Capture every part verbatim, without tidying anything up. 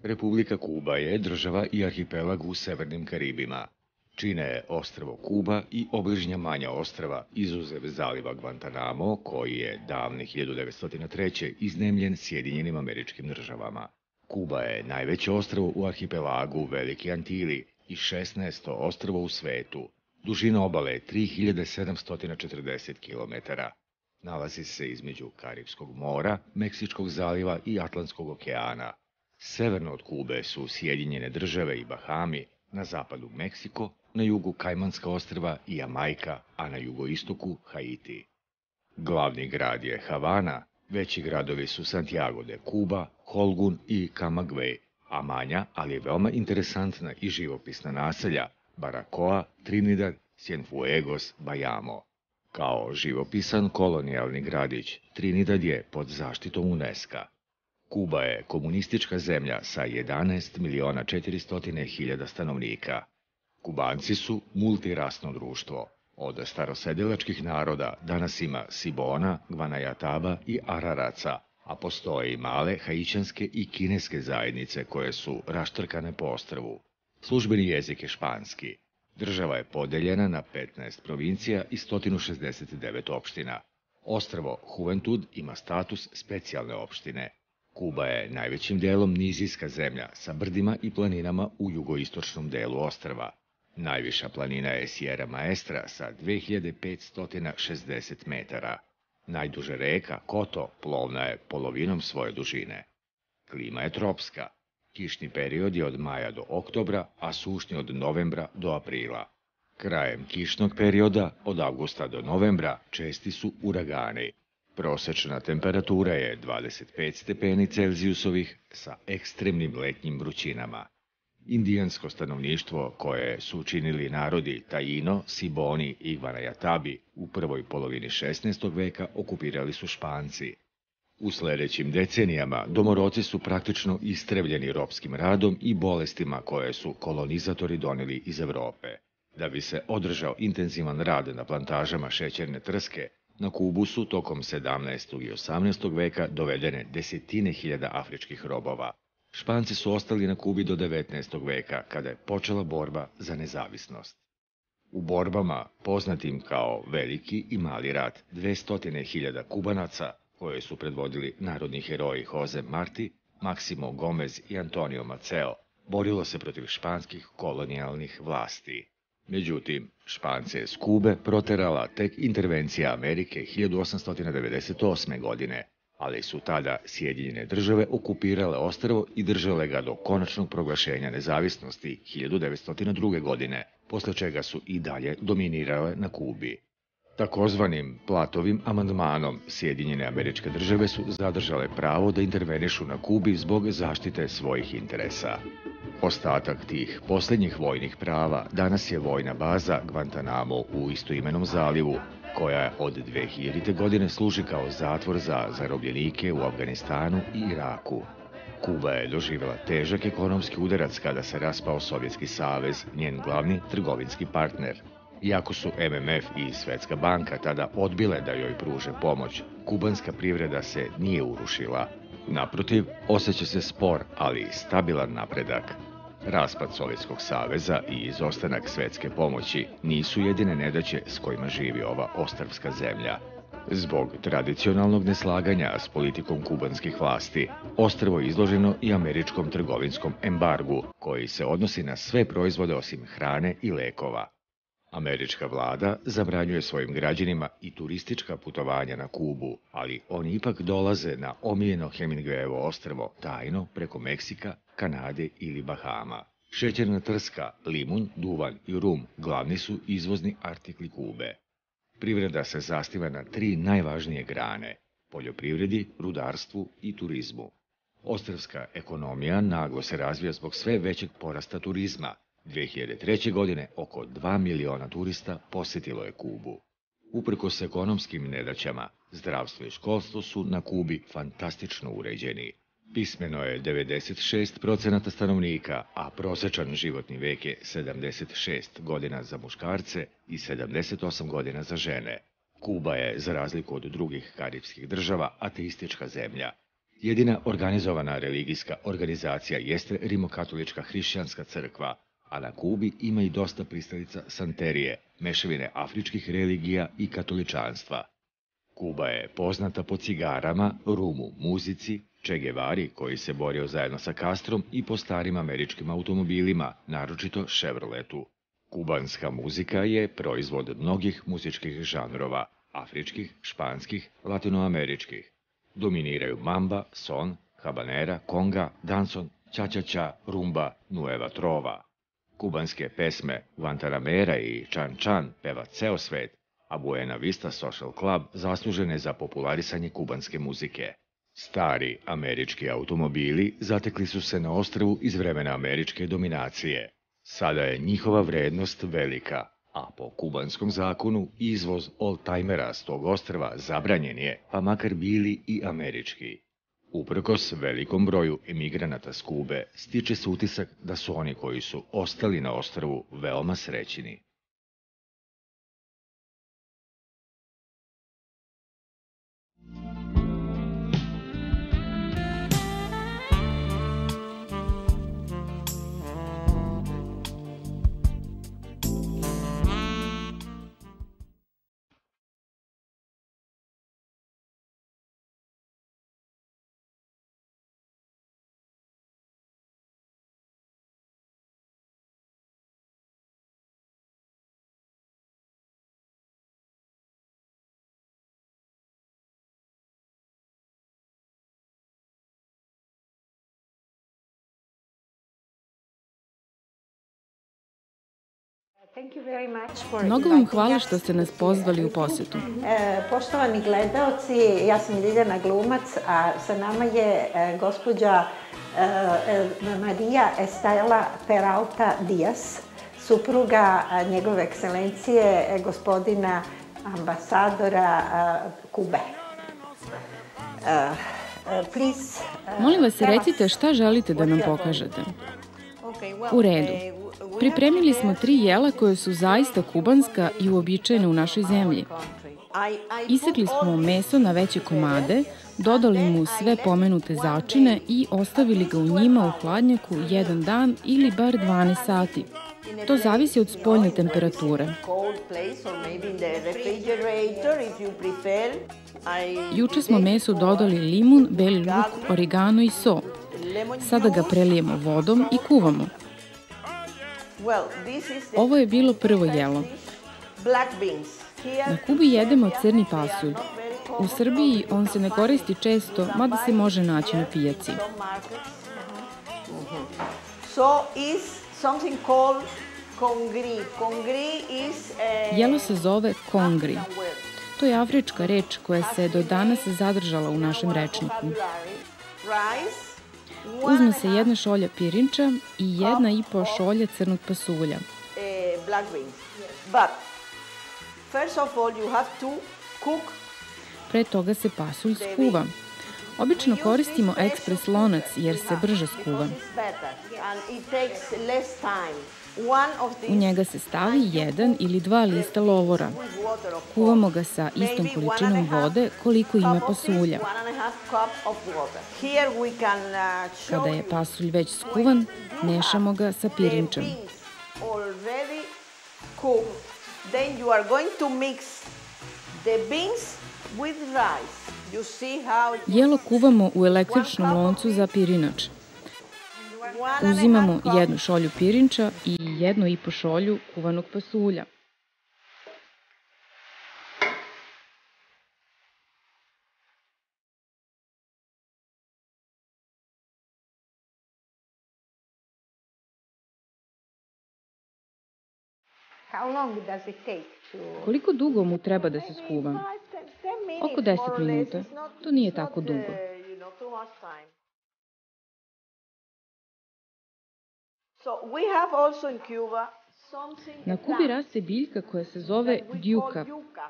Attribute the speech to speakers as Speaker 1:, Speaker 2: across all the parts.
Speaker 1: Republika Kuba je država i arhipelag u Severnim Karibima. Čine je ostrvo Kuba i obližnja manja ostrva, izuzev zaliva Guantanamo, koji je davne hiljadu devetsto treće. iznemljen Sjedinjenim Američkim Državama. Kuba je najveće ostrvo u arhipelagu Veliki Antili i šesnaesto ostrvo u svetu. Dužina obale je tri hiljade sedamsto četrdeset kilometara. Nalazi se između Karipskog mora, Meksičkog zaliva i Atlantskog okeana. Severno od Kube su Sjedinjene Države i Bahami, na zapadu Meksiko, na jugu Kajmanska ostrva i Jamajka, a na jugoistoku Haiti. Glavni grad je Havana, veći gradovi su Santiago de Cuba, Holgun i Camagüey, a manja, ali veoma interesantna i živopisna naselja Baracoa, Trinidad, Cienfuegos, Bayamo. Kao živopisan kolonijalni gradić, Trinidad je pod zaštitom UNESCO-a. Kuba je komunistička zemlja sa jedanaest miliona četiristo hiljada stanovnika. Kubanci su multirasno društvo. Od starosedilačkih naroda danas ima Sibona, Gvanajataba i Araraca, a postoje i male haićanske i kineske zajednice koje su raštrkane po ostrvu. Službeni jezik je španski. Država je podeljena na petnaest provincija i sto šezdeset devet opština. Ostrvo Juventud ima status specijalne opštine. Kuba je najvećim delom nizijska zemlja sa brdima i planinama u jugoistočnom delu ostrva. Najviša planina je Sierra Maestra sa dve hiljade petsto šezdeset metara. Najduža reka, Koto, plovna je polovinom svoje dužine. Klima je tropska. Kišni period je od maja do oktobra, a sušni od novembra do aprila. Krajem kišnog perioda, od avgusta do novembra, česti su uragani. Prosečna temperatura je dvadeset pet stepeni Celzijusovih sa ekstremnim letnjim vrućinama. Indijansko stanovništvo, koje su činili narodi Taino, Siboni i Gvanajatabi, u prvoj polovini šesnaestog veka okupirali su Španci. U sledećim decenijama domoroci su praktično istrebljeni ropskim radom i bolestima koje su kolonizatori doneli iz Evrope. Da bi se održao intenzivan rad na plantažama šećerne trske, na Kubu su tokom sedamnaestog i osamnaestog veka dovedene desetine hiljada afričkih robova. Španci su ostali na Kubi do devetnaestog veka, kada je počela borba za nezavisnost. U borbama, poznatim kao Veliki i Mali rat, dvesta hiljada Kubanaca, koje su predvodili narodni heroji Jose Marti, Maksimo Gomez i Antonio Maceo, borilo se protiv španskih kolonijalnih vlasti. Međutim, Špance je s Kube proterala tek intervencija Amerike hiljadu osamsto devedeset osme. godine, ali su tada Sjedinjene Države okupirale ostrvo i držale ga do konačnog proglašenja nezavisnosti hiljadu devetsto druge. godine, posle čega su i dalje dominirale na Kubi. Takozvanim Platovim amandmanom Sjedinjene Američke Države su zadržale pravo da intervenišu na Kubi zbog zaštite svojih interesa. Ostatak tih posljednjih vojnih prava danas je vojna baza Guantanamo u istoimenom zalivu, koja od dve hiljadite. godine služi kao zatvor za zarobljenike u Afganistanu i Iraku. Kuba je doživjela težak ekonomski udarac kada se raspao Sovjetski savez, njen glavni trgovinski partner. Iako su M M F i Svetska banka tada odbile da joj pruže pomoć, kubanska privreda se nije urušila. Naprotiv, osjeća se spor, ali stabilan napredak. Raspad Sovjetskog saveza i izostanak svetske pomoći nisu jedine nedaće s kojima živi ova ostrvska zemlja. Zbog tradicionalnog neslaganja s politikom kubanskih vlasti, ostrvo je izloženo i američkom trgovinskom embargu, koji se odnosi na sve proizvode osim hrane i lekova. Američka vlada zabranjuje svojim građanima i turistička putovanja na Kubu, ali oni ipak dolaze na omiljeno Hemingwayovo ostrvo tajno preko Meksika, Kanade ili Bahama. Šećerna trska, limun, duvan i rum glavni su izvozni artikli Kube. Privreda se zasniva na tri najvažnije grane – poljoprivredi, rudarstvu i turizmu. Ostrvska ekonomija naglo se razvija zbog sve većeg porasta turizma. dve hiljade treće. godine oko dva miliona turista posjetilo je Kubu. Uprkos ekonomskim nedaćama, zdravstvo i školstvo su na Kubi fantastično uređeni. Pismeno je devedeset šest procenata stanovnika, a prosečan životni vek je sedamdeset šest godina za muškarce i sedamdeset osam godina za žene. Kuba je, za razliku od drugih karipskih država, ateistička zemlja. Jedina organizovana religijska organizacija jeste rimokatolička hrišćanska crkva, a na Kubi ima i dosta pristalica santerije, mešavine afričkih religija i katoličanstva. Kuba je poznata po cigarama, rumu, muzici, Che Guevari, koji se borio zajedno sa Castrom, i po starim američkim automobilima, naročito Chevroletu. Kubanska muzika je proizvod mnogih muzičkih žanrova, afričkih, španskih, latinoameričkih. Dominiraju mamba, son, habanera, konga, danson, ča-ča-ča, rumba, nueva trova. Kubanske pesme Guantanamera i Chan Chan peva ceo svet, a Buena Vista Social Club zaslužene za popularisanje kubanske muzike. Stari američki automobili zatekli su se na ostrvu iz vremena američke dominacije. Sada je njihova vrednost velika, a po kubanskom zakonu izvoz oldtimera s tog ostrva zabranjen je, pa makar bili i američki. Uprkos velikom broju emigranata s Kube, stiče se utisak da su oni koji su ostali na ostrvu veoma srećni.
Speaker 2: Mnogo vam hvala što ste nas pozvali u posetu.
Speaker 3: Poštovani gledaoci, ja sam Ljiljana Glumac, a sa nama je gospođa Marija Estela Peralta Diaz, supruga njegove ekscelencije, gospodina ambasadora Kube.
Speaker 2: Molim vas, recite šta želite da nam pokažete. U redu. Pripremili smo tri jela koje su zaista kubanska i uobičajene u našoj zemlji. Isekli smo meso na veće komade, dodali mu sve pomenute začine i ostavili ga u njima u hladnjaku jedan dan ili bar dvanaest sati. To zavisi od spoljne temperature. Juče smo mesu dodali limun, beli luk, origano i so. Sada ga prelijemo vodom i kuvamo. Ovo je bilo prvo jelo. Na Kubi jedemo crni pasulj. U Srbiji on se ne koristi često, mada se može naći na pijaci. Jelo se zove kongri. To je afrička reč koja se do danas zadržala u našem rečniku. Uzme se jedna šolja pirinča i jedna i po šolja crnog pasulja. Pre toga se pasulj skuva. Obično koristimo ekspres lonac jer se brže skuva. U njega se stavi jedan ili dva lista lovora. Kuvamo ga sa istom količinom vode koliko ima pasulja. Kada je pasulj već skuvan, mešamo ga sa pirinčem. Jelo kuvamo u električnom loncu za pirinač. Uzimamo jednu šolju pirinča i jednu i po šolju kuvanog pasulja. Koliko dugo mu treba da se skuva? Oko deset minuta. To nije tako dugo. Na Kubi raste biljka koja se zove djuka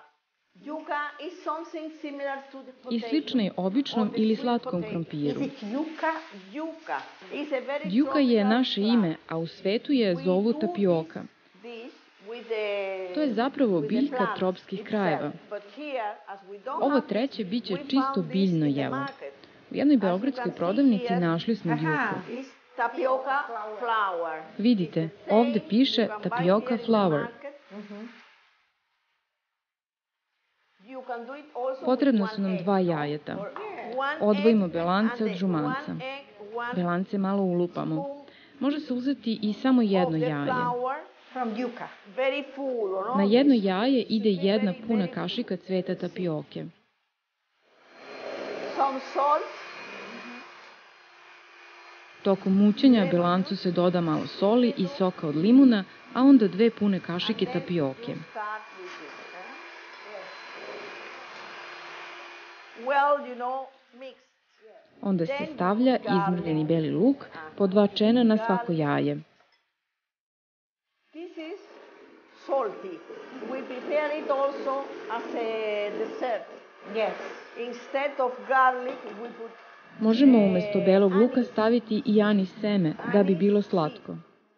Speaker 2: i slična je običnom ili slatkom krompiru. Djuka je naše ime, a u svetu je zovu tapioka. To je zapravo biljka tropskih krajeva. Ovo treće biće čisto biljno jelo. U jednoj beogradskoj prodavnici našli smo djuku. Vidite, ovde piše tapioca flour. Potrebno su nam dva jajeta. Odvojimo belance od žumanca. Belance malo ulupamo. Može se uzeti i samo jedno jaje. Na jedno jaje ide jedna puna kašika cveta tapioke. Tokom mućenja belancu se doda malo soli i soka od limuna, a onda dve pune kašike tapioke. Onda se stavlja izmrljeni beli luk, po dva čena na svako jaje. Možemo umesto belog luka staviti i anis seme, da bi bilo slatko.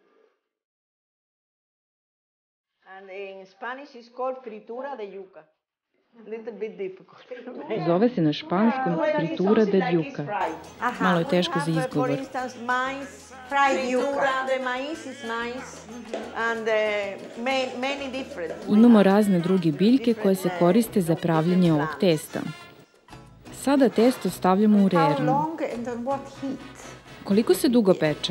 Speaker 2: Zove se na španskom fritura de yuca. Malo je teško za izgovor. Imamo razne druge biljke koje se koriste za pravljanje ovog testa. Sada testo stavljamo u rernu. Koliko se dugo peče?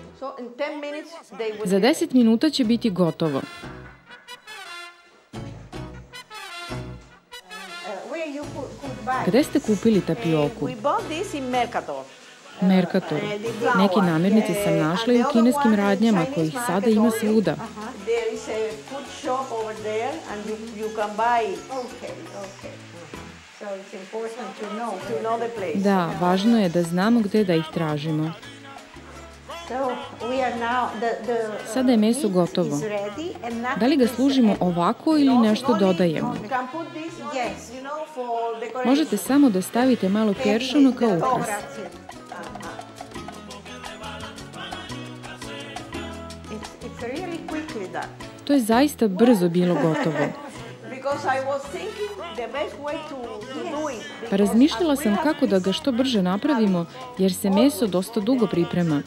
Speaker 2: Za deset minuta će biti gotovo. Gde ste kupili tapioku? Mercatoru. Neke namirnice sam našla i u kineskim radnjama, kojih sada ima svuda. Da, važno je da znamo gde da ih tražimo. Sada je meso gotovo. Da li ga služimo ovako ili nešto dodajemo? Možete samo da stavite malo peršuna kao ukras. To je zaista brzo bilo gotovo. Pa razmišljala sam kako da ga što brže napravimo, jer se meso dosta dugo priprema.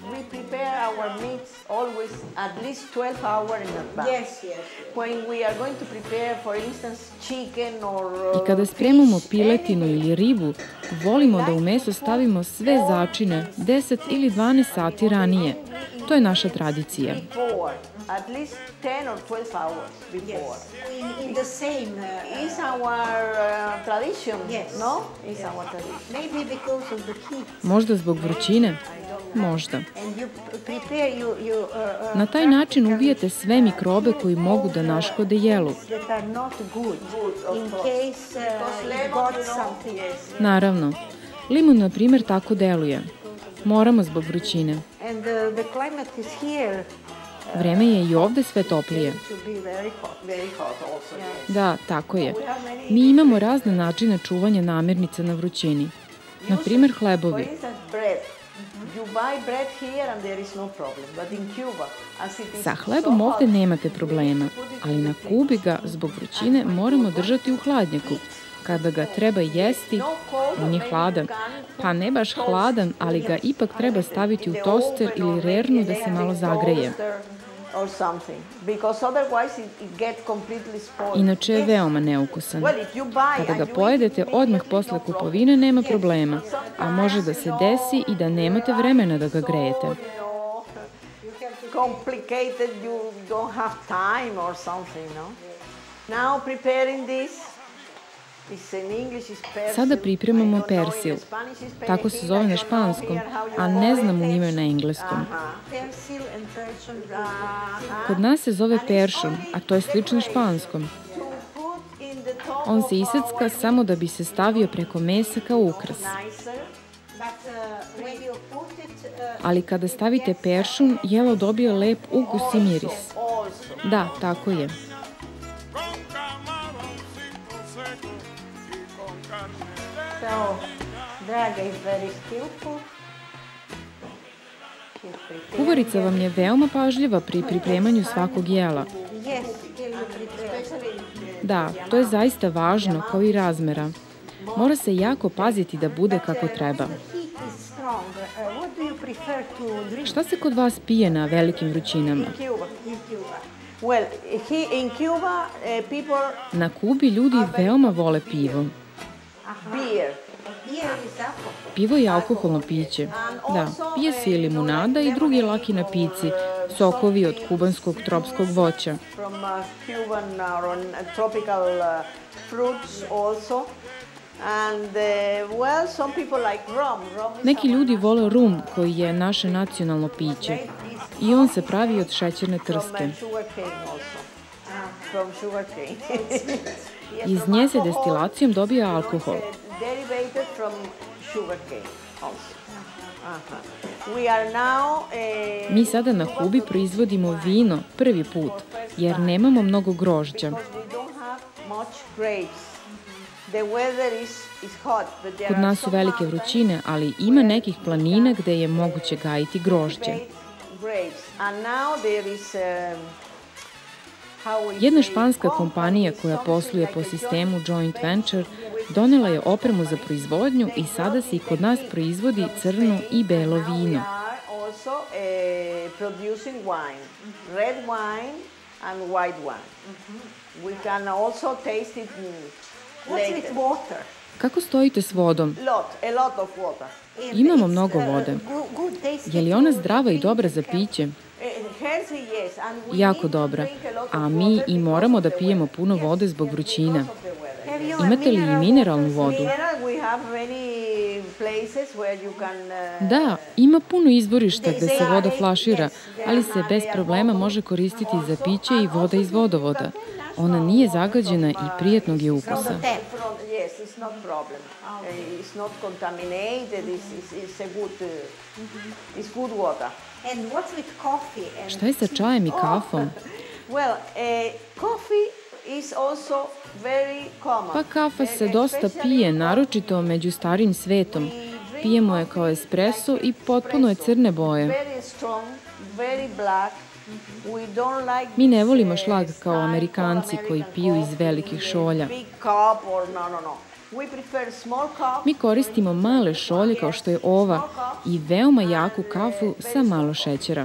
Speaker 2: I kada spremamo piletinu ili ribu, volimo da u meso stavimo sve začine deset ili dvanaest sati ranije. To je naša tradicija. At least ten or twelve hours before. Yes. In, in the same. Uh, it's our uh, tradition, yes. No? It's yeah. Our tradition. Maybe because of the heat. Možda zbog vrućine? Možda. And you prepare, you, you, uh, uh, Na taj način ubijete sve mikrobe koji mogu da naškode jelu. That are not good. In case uh, got something. Naravno. Limun, na primjer, tako deluje. Moramo zbog vrućine. And the, the climate is here. Vreme je i ovde sve toplije. Da, tako je. Mi imamo razne načine čuvanja namirnica na vrućini. Na primer, hlebovi. Sa hlebom ovde nemate problema, ali na Kubi ga zbog vrućine moramo držati u hladnjaku. Kada ga treba jesti, on je hladan. Pa ne baš hladan, ali ga ipak treba staviti u toster ili rernu da se malo zagreje. Inače je veoma neukusan. Kada ga pojedete odmah posle kupovine nema problema, a može da se desi i da nemate vremena da ga grejete. Sada pripremamo persil. Tako se zove na španskom, a ne znamo ime na engleskom. Kod nas se zove peršun, a to je slično španskom. On se isecka samo da bi se stavio preko mesa kao ukras. Ali kada stavite peršun, jelo dobije lep ukus i miris. Da, tako je. Kuvarica vam je veoma pažljiva pri pripremanju svakog jela. Da, to je zaista važno, kao i razmera. Mora se jako paziti da bude kako treba. Šta se kod vas pije na velikim vrućinama? Na Kubi ljudi veoma vole pivo. Pivo je alkoholno piće. Da, pije se i limunada i drugi laki napici, sokovi od kubanskog tropskog voća. Neki ljudi vole rum, koji je naše nacionalno piće. I on se pravi od šećerne trske. Iz nje se destilacijom dobija alkohol. Mi sada na Kubi proizvodimo vino prvi put, jer nemamo mnogo grožđa. Kod nas su velike vrućine, ali ima nekih planina gde je moguće gajiti grožđe. Jedna španska kompanija koja posluje po sistemu joint venture donela je opremu za proizvodnju i sada se i kod nas proizvodi crno i belo vino. Kako stojite s vodom? Imamo mnogo vode. Je li ona zdrava i dobra za piće? Jako dobra, a mi i moramo da pijemo puno vode zbog vrućina. Imate li i mineralnu vodu? Da, ima puno izvorišta gde se voda flašira, ali se bez problema može koristiti za piće i voda iz vodovoda. Ona nije zagađena i prijatnog je ukusa. Šta je sa čajem i kafom? Pa kafa se dosta pije, naročito među starim svetom. Pijemo je kao espresso i potpuno je crne boje. Mi ne volimo šlag kao Amerikanci koji piju iz velikih šolja. Mi koristimo male šolje kao što je ova i veoma jaku kafu sa malo šećera.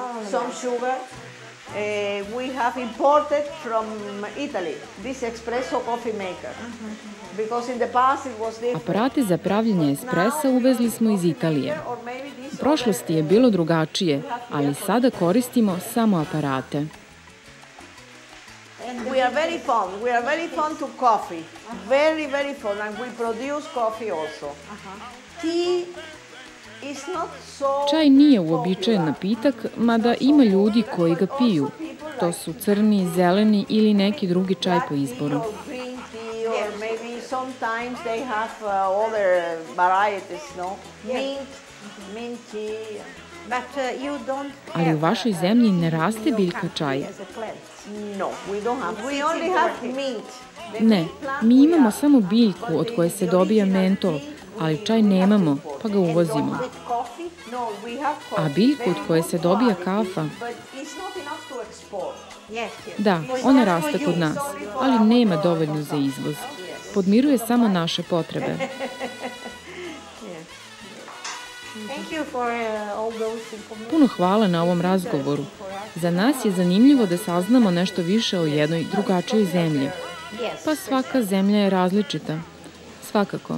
Speaker 2: We have imported from Italy this espresso coffee maker. Because in the past it was different. Aparate za pravljenje espresa uvezli smo iz Italije. U prošlosti je bilo drugačije, ali sada koristimo samo aparate. We are very fond. We are very fond to coffee. Very, very fond. And we produce coffee also. Tea. Čaj nije uobičajen napitak, mada ima ljudi koji ga piju. To su crni, zeleni ili neki drugi čaj po izboru. Ali u vašoj zemlji ne raste biljka čaj. Ne, mi imamo samo biljku od koje se dobija mentol, ali čaj nemamo, pa ga uvozimo. A biljku od koje se dobija kafa? Da, ona raste kod nas, ali nema dovoljno za izvoz. Podmiruje samo naše potrebe. Puno hvala na ovom razgovoru. Za nas je zanimljivo da saznamo nešto više o jednoj drugačijoj zemlji. Pa svaka zemlja je različita. Svakako.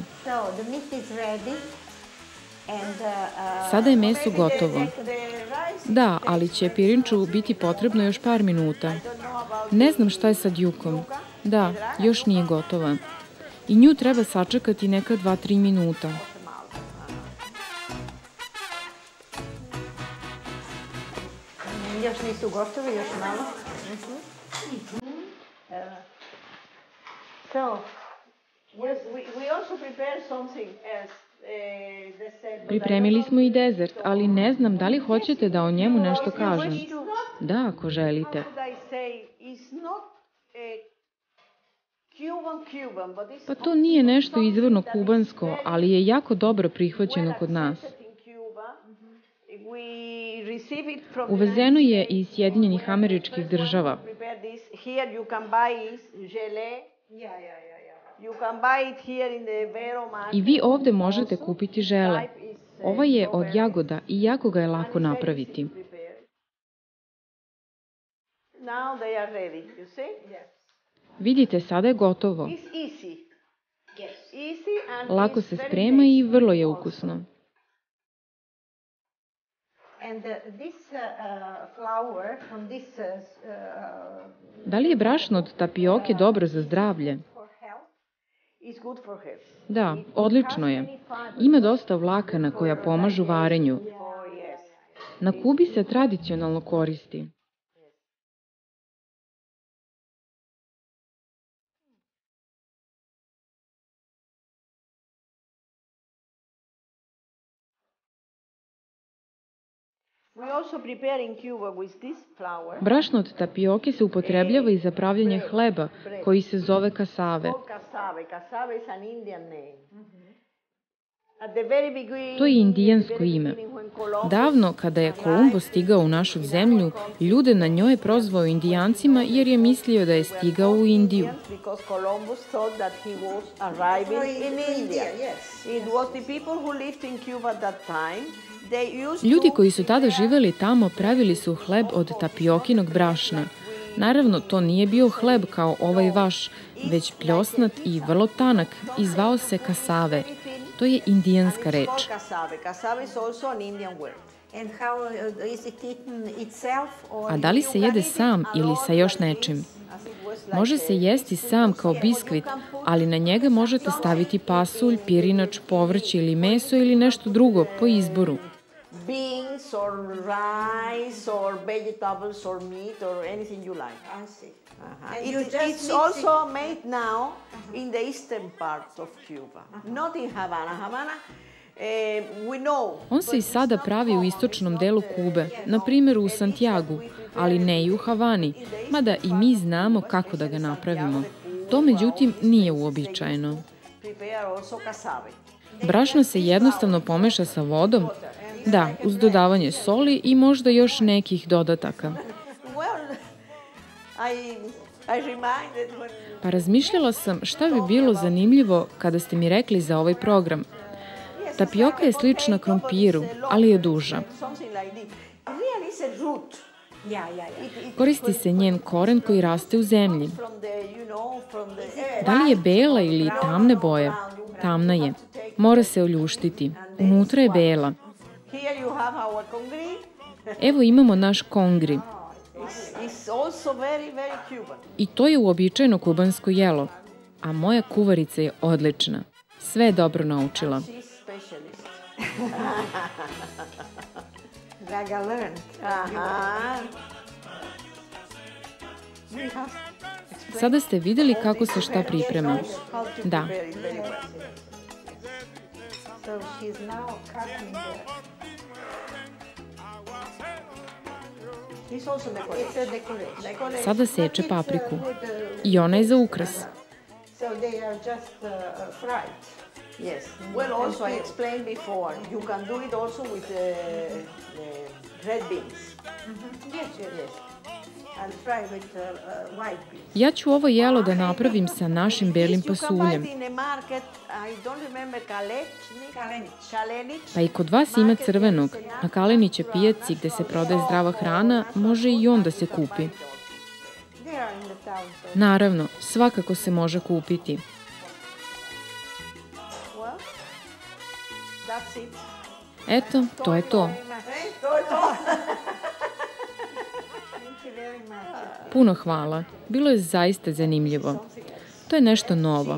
Speaker 2: Sada je meso gotovo. Da, ali će pirinču biti potrebno još par minuta. Ne znam šta je sa djukom. Da, još nije gotova. I nju treba sačekati neka dva tri minuta.
Speaker 3: Još nisu gotovi, još malo. So,
Speaker 2: Pripremili smo i dezert, ali ne znam da li hoćete da o njemu nešto kažem. Da, ako želite. Pa to nije nešto izvorno kubansko, ali je jako dobro prihvaćeno kod nas. Uvezeno je iz Sjedinjenih Američkih Država. I vi ovde možete kupiti žele. Ovaj je od jagoda i jako ga je lako napraviti. Vidite, sada je gotovo. Lako se sprema i vrlo je ukusno. Da li je brašno od tapioke dobro za zdravlje? Da, odlično je. Ima dosta vlakana koja pomažu varenju. Na Kubi se tradicionalno koristi. Brašno od tapioke se upotrebljava i za pravljanje hleba, koji se zove kasave. To je indijansko ime. Davno, kada je Kolumbo stigao u našu zemlju, ljude na njoj je prozvao Indijancima jer je mislio da je stigao u Indiju. Ljudi koji su tada živeli tamo pravili su hleb od tapiokinog brašna. Naravno, to nije bio hleb kao ovaj vaš, već pljosnat i vrlo tanak i zvao se kasave. To je indijanska reč. A da li se jede sam ili sa još nečim? Može se jesti sam kao biskvit, ali na njega možete staviti pasulj, pirinač, povrće ili meso ili nešto drugo po izboru.
Speaker 4: Beans or rice or vegetables or meat or anything you like. I see. Uh-huh. It, it's also made now in the eastern part of Cuba, not in Havana. Havana, uh, we know.
Speaker 2: On se i sada pravi u istočnom delu Kube, na primjer u Santiagu, ali ne i u Havani, mada i mi znamo kako da ga napravimo. To međutim nije uobičajeno. Brašno se jednostavno pomeša sa vodom, da, uz dodavanje soli i možda još nekih dodataka. Pa razmišljala sam šta bi bilo zanimljivo kada ste mi rekli za ovaj program. Tapioka je slična krompiru, ali je duža. Koristi se njen koren koji raste u zemlji. Da li je bela ili tamne boje? Tamna je. Mora se oljuštiti. Unutra je bela. Evo imamo naš kongri. I to je uobičajeno kubansko jelo. A moja kuvarica je odlična. Sve je dobro naučila. Sada ste vidjeli kako se šta priprema. Da. Sada seče papriku. I ona je za ukras.
Speaker 4: Yes. Well, also I explained before, you can do it also with the, the red beans. Yes, yes, yes. I'll try with uh, white beans.
Speaker 2: Ja ću ovo jelo da napravim sa našim belim pasuljem. Pa i kod vas ima crvenog. Na Kaleniće pijaci gde se prodaje zdrava hrana, može i on da se kupi. Naravno, svakako se može kupiti. Eto, to je to. Puno hvala. Bilo je zaista zanimljivo. To je nešto novo.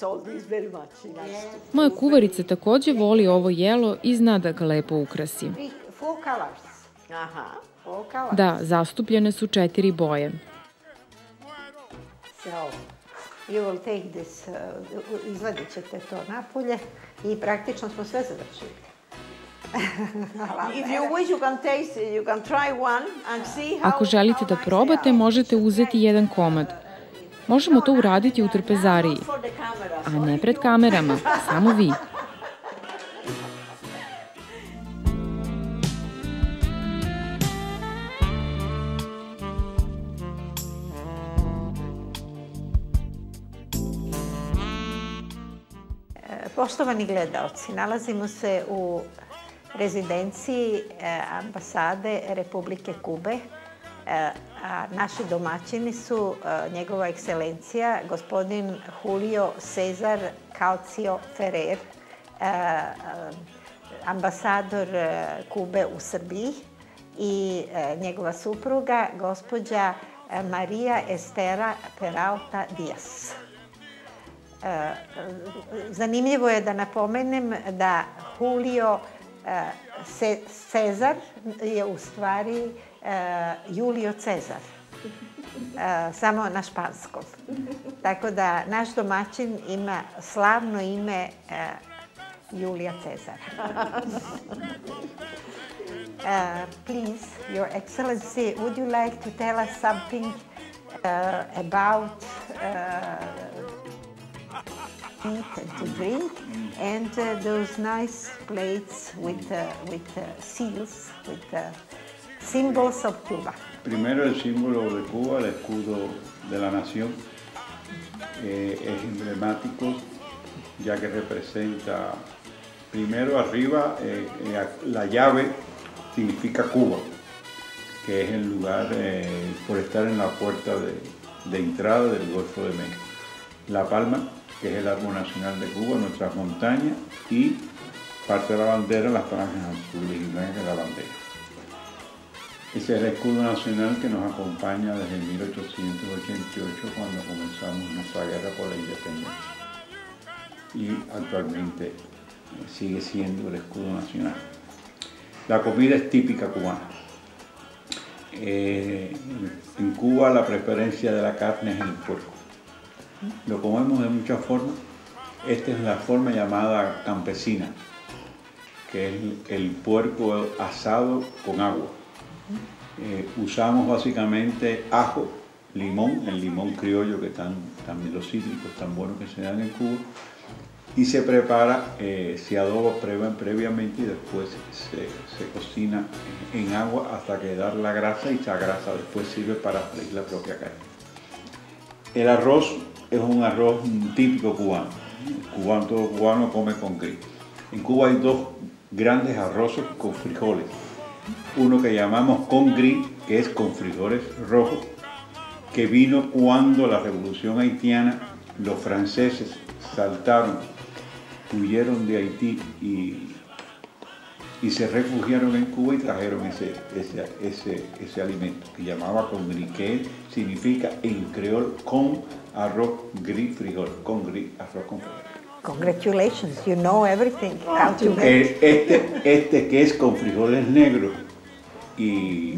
Speaker 2: Moja kuvarica takođe voli ovo jelo i zna da ga lepo ukrasi. Da, zastupljene su četiri boje.
Speaker 3: Izvadit ćete to napolje i praktično smo sve završili.
Speaker 2: Ako želite da probate, možete uzeti jedan komad. Možemo to uraditi u trpezariji, a ne pred kamerama, samo vi.
Speaker 3: Poštovani gledaoci, nalazimo se u rezidenciji ambasade Republike Kube, a naši domaćini su njegova ekscelencija, gospodin Julio Cesar Calcio Ferrer, ambasador Kube u Srbiji, i njegova supruga, gospođa Maria Estera Peralta Diaz. Zanimljivo je da napomenem da Julio Cezar je u stvari Julio Cezar, samo na španskom. Tako da naš domaćin ima slavno ime Julija Cezara. Uh, please, Your Excellency, would you like to tell us something uh, about uh, eat and to drink, and uh, those nice plates with, uh, with uh, seals, with uh, symbols of Cuba?
Speaker 5: Primero el símbolo de Cuba, el escudo de la nación, eh, es emblemático ya que representa primero arriba eh, eh, la llave significa Cuba, que es el lugar eh, por estar en la puerta de, de entrada del Golfo de México. La palma, que es el árbol nacional de Cuba, nuestras montañas, y parte de la bandera, las franjas azules y blancas de la bandera. Ese es el escudo nacional que nos acompaña desde mil ochocientos ochenta y ocho, cuando comenzamos nuestra guerra por la independencia. Y actualmente eh, sigue siendo el escudo nacional. La comida es típica cubana. Eh, en Cuba la preferencia de la carne es el puerco. Lo comemos de muchas formas. Esta es la forma llamada campesina, que es el puerco asado con agua. Eh, usamos básicamente ajo, limón, el limón criollo, que están también los cítricos tan buenos que se dan en Cuba, y se prepara, eh, se adoba previamente y después se, se cocina en agua hasta quedar la grasa, y esa grasa después sirve para freír la propia carne. El arroz es un arroz típico cubano. El cubano, todo cubano come con gris. En Cuba hay dos grandes arroces con frijoles. Uno que llamamos con gris, que es con frijoles rojos, que vino cuando la Revolución Haitiana, los franceses saltaron, huyeron de Haití y, y se refugiaron en Cuba y trajeron ese, ese, ese, ese alimento que llamaba con gris, que significa en creol con arroz gris frijol, con gris arroz con frijol.
Speaker 3: Congratulations, you know everything. How to make.
Speaker 5: Este, este que es con frijoles negros y,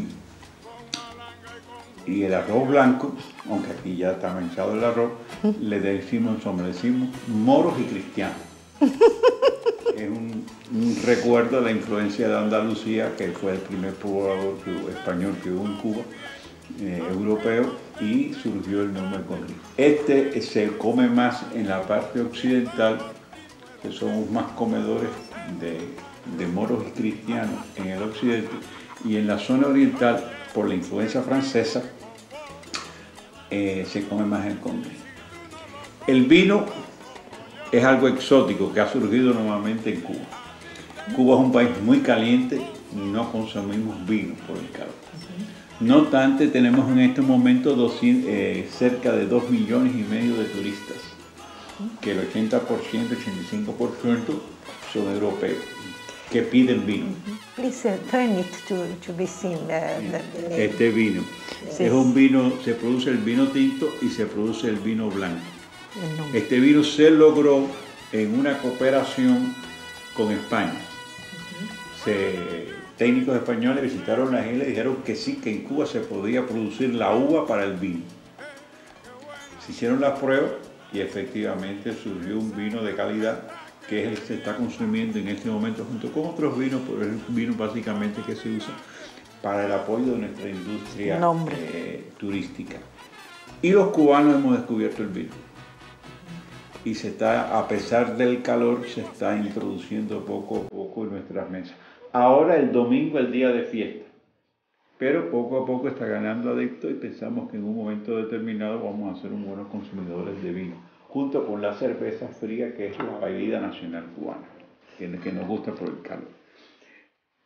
Speaker 5: y el arroz blanco, aunque aquí ya está manchado el arroz, le decimos, le decimos moros y cristianos. Es un, un recuerdo de la influencia de Andalucía, que fue el primer poblador que hubo, español que hubo en Cuba, eh, europeo, y surgió el nombre con gris. Este se come más en la parte occidental, que somos más comedores de, de moros y cristianos en el occidente, y en la zona oriental, por la influencia francesa, eh, se come más el con gris. El vino es algo exótico que ha surgido normalmente en Cuba. Cuba es un país muy caliente, no consumimos vino por el calor. No obstante, tenemos en este momento doscientos, eh, cerca de dos millones y medio de turistas, que el ochenta por ciento, ochenta y cinco por ciento son europeos, que piden vino.
Speaker 3: Please uh, turn it to, to be seen. Uh, the,
Speaker 5: este vino
Speaker 3: sí.
Speaker 5: Es un vino, se produce el vino tinto y se produce el vino blanco.
Speaker 3: No.
Speaker 5: Este vino se logró en una cooperación con España. Uh-huh. se, técnicos españoles visitaron la isla y le dijeron que sí, que en Cuba se podía producir la uva para el vino. Se hicieron las pruebas y efectivamente surgió un vino de calidad, que es el que se está consumiendo en este momento junto con otros vinos, pero es un vino básicamente que se usa para el apoyo de nuestra industria eh, turística. Y los cubanos hemos descubierto el vino. Y se está, a pesar del calor, se está introduciendo poco a poco en nuestras mesas. Ahora el domingo es el día de fiesta, pero poco a poco está ganando adeptos y pensamos que en un momento determinado vamos a ser unos buenos consumidores de vino, junto con la cerveza fría, que es la bebida nacional cubana, que, que nos gusta por el calor.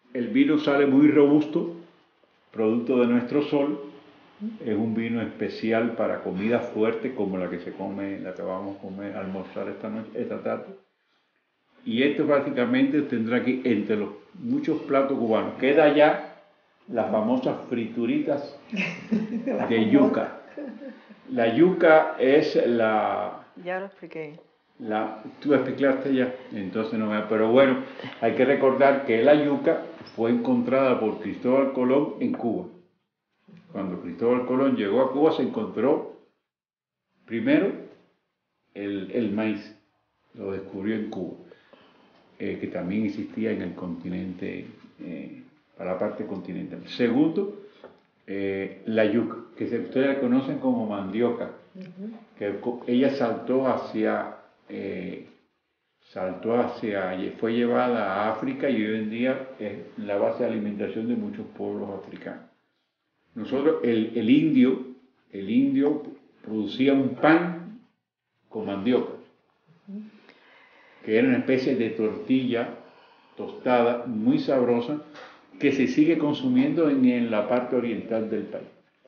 Speaker 5: el vino sale muy robusto, producto de nuestro sol. Es un vino especial para comidas fuertes como la que se come, la que vamos a comer, a almorzar esta noche, esta tarde. Y esto básicamente tendrá aquí entre los muchos platos cubanos. Queda ya las famosas frituritas de yuca. La yuca es la...
Speaker 4: Ya lo expliqué.
Speaker 5: La, tú explicaste ya, entonces no me... Pero bueno, hay que recordar que la yuca fue encontrada por Cristóbal Colón en Cuba. Cuando Cristóbal Colón llegó a Cuba se encontró primero el, el maíz, lo descubrió en Cuba, eh, que también existía en el continente, eh, para la parte continental. Segundo, eh, la yuca, que se, ustedes la conocen como mandioca, uh-huh. que ella saltó hacia, eh, saltó hacia, fue llevada a África y hoy en día es la base de alimentación de muchos pueblos africanos. Nosotros, el, el indio, el indio producía un pan con mandioca, que era una especie de tortilla tostada, muy sabrosa, que se sigue consumiendo en, en la parte oriental del país.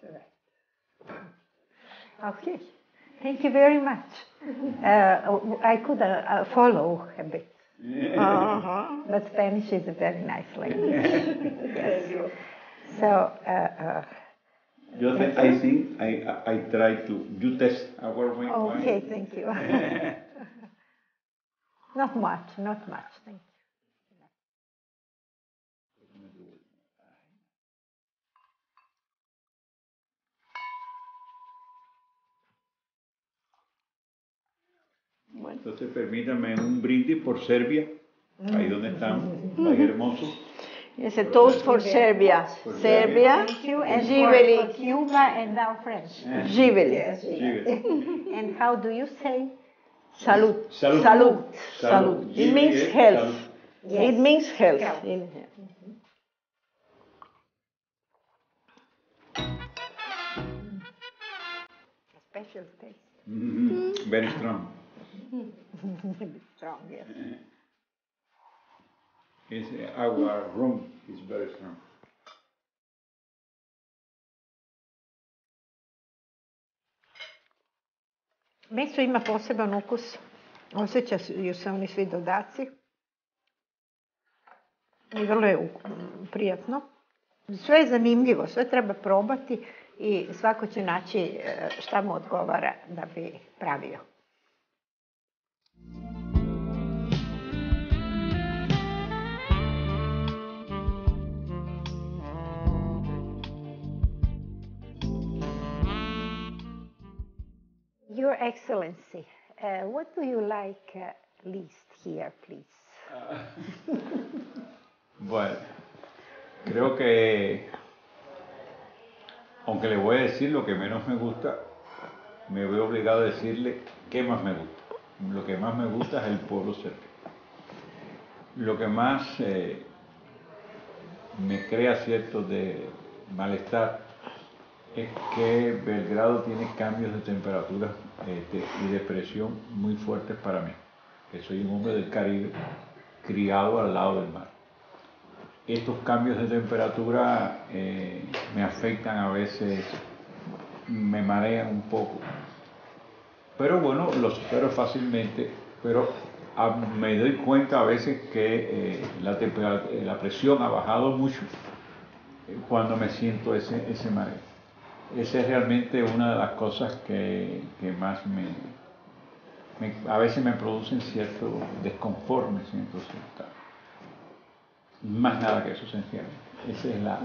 Speaker 3: Okay, thank you very much. Uh, I could uh, follow a bit, uh-huh. But Spanish is a very nice language. Yes. So, uh, uh,
Speaker 5: Yo think, I think I, I try to, you test our wine.
Speaker 3: Okay, thank you. Not much, not much, thank
Speaker 5: you. Bueno. Entonces permítame un brindis por Serbia, ahí donde estamos, país hermoso.
Speaker 4: It's a toast for Serbia. For Serbia,
Speaker 3: and
Speaker 4: Živeli.
Speaker 3: For Cuba and now French.
Speaker 4: Živeli.
Speaker 3: Yes, and how do you say?
Speaker 4: Salud.
Speaker 5: Salud.
Speaker 4: Salud.
Speaker 5: Salud.
Speaker 4: Salud. It means health.
Speaker 3: Yes.
Speaker 4: It means health.
Speaker 3: health.
Speaker 4: In
Speaker 3: A special taste.
Speaker 5: Mm-hmm. Very strong.
Speaker 3: Strong, yes.
Speaker 5: It's, our rum is very strong.
Speaker 3: Meso ima poseban ukus, osjećaju se oni svi dodaci i vrlo je prijatno. Sve je zanimljivo, sve treba probati i svako će naći šta mu odgovara da bi pravio. Your Excellency, uh, what do you like uh, least here, please?
Speaker 5: Uh, bueno, creo que, aunque le voy a decir lo que menos me gusta, me veo obligado a decirle qué más me gusta. Lo que más me gusta es el pueblo serbio. Lo que más eh, me crea cierto de malestar es que Belgrado tiene cambios de temperatura eh, de, y de presión muy fuertes para mí, que soy un hombre del Caribe, criado al lado del mar. Estos cambios de temperatura eh, me afectan a veces, me marean un poco, pero bueno, lo supero fácilmente, pero a, me doy cuenta a veces que eh, la, la presión ha bajado mucho eh, cuando me siento ese, ese mareo. Esa es realmente una de las cosas que, que más me, me, a veces me producen cierto desconfort, me siento cierta. Más nada que eso, sencillamente. Esa es la...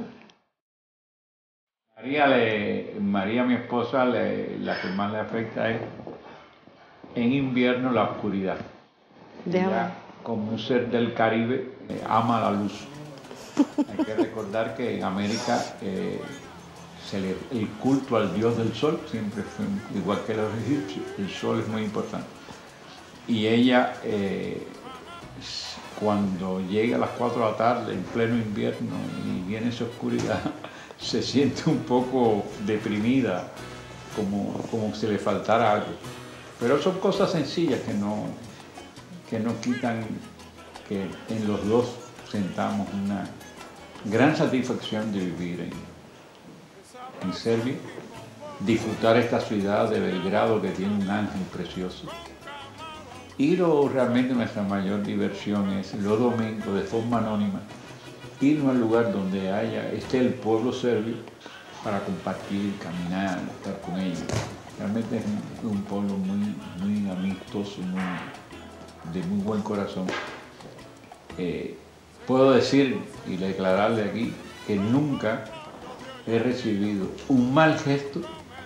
Speaker 5: María, le, María mi esposa, le, la que más le afecta es en invierno la oscuridad. Ella, como un ser del Caribe, eh, ama la luz. Hay que recordar que en América... Eh, Se le, el culto al dios del sol siempre fue igual que los egipcios, el sol es muy importante. Y ella, eh, cuando llega a las cuatro de la tarde, en pleno invierno, y viene esa oscuridad, se siente un poco deprimida, como, como si le faltara algo. Pero son cosas sencillas que no, que no quitan que en los dos sentamos una, gran satisfacción de vivir en, en Serbia, disfrutar esta ciudad de Belgrado que tiene un ángel precioso. Ir o realmente nuestra mayor diversión es los domingos de forma anónima, irnos al lugar donde haya, esté el pueblo serbio para compartir, caminar, estar con ellos. Realmente es un, un pueblo muy, muy amistoso, muy, de muy buen corazón. Eh, puedo decir y declararle aquí que nunca he recibido un mal gesto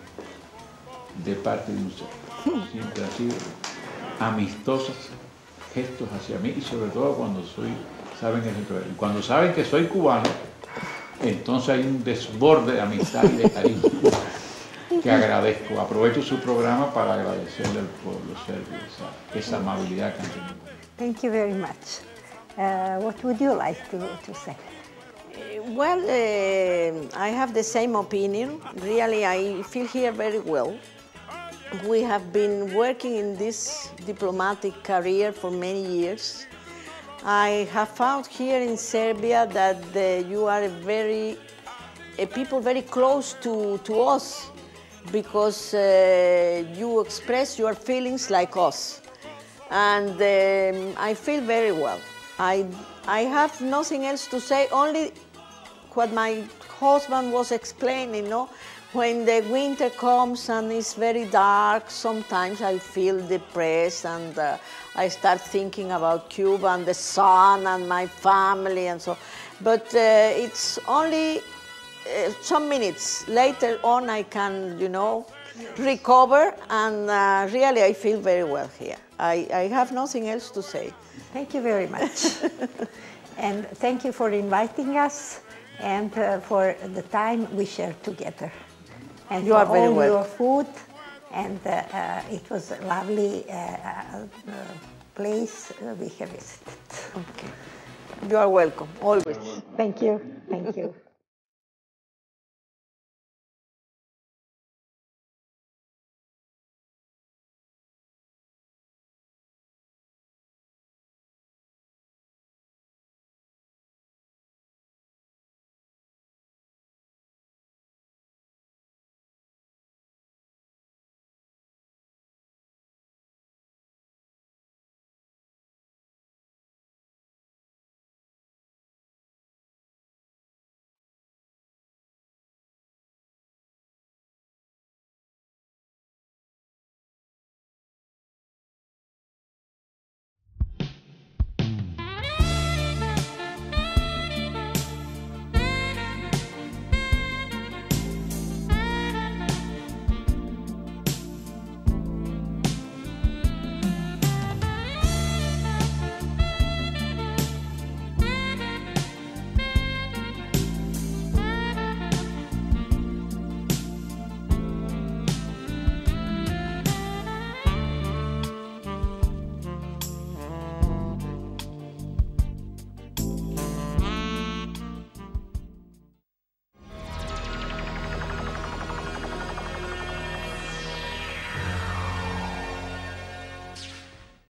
Speaker 5: de parte de un serbio. Siempre ha sido amistosos gestos hacia mí y sobre todo cuando soy, saben que soy, cuando saben que soy cubano, entonces hay un desborde de amistad y de cariño que agradezco. Aprovecho su programa para agradecerle al pueblo serbio esa, esa amabilidad que han tenido.
Speaker 3: Thank you very much. Uh, what would you like to, to say?
Speaker 4: Well, uh, I have the same opinion. Really, I feel here very well. We have been working in this diplomatic career for many years. I have found here in Serbia that uh, you are a very, a people very close to, to us because uh, you express your feelings like us. And um, I feel very well. I, I have nothing else to say, only what my husband was explaining, you know, when the winter comes and it's very dark, sometimes I feel depressed and uh, I start thinking about Cuba and the sun and my family and so. But uh, it's only uh, some minutes. Later on I can, you know, recover and uh, really I feel very well here. I, I have nothing else to say.
Speaker 3: Thank you very much. And thank you for inviting us and uh, for the time we shared together. And
Speaker 4: you
Speaker 3: for
Speaker 4: are very
Speaker 3: all
Speaker 4: welcome.
Speaker 3: your food, and uh, uh, it was a lovely uh, uh, place uh, we have visited.
Speaker 4: Okay. You are welcome, always.
Speaker 3: Thank you, thank you.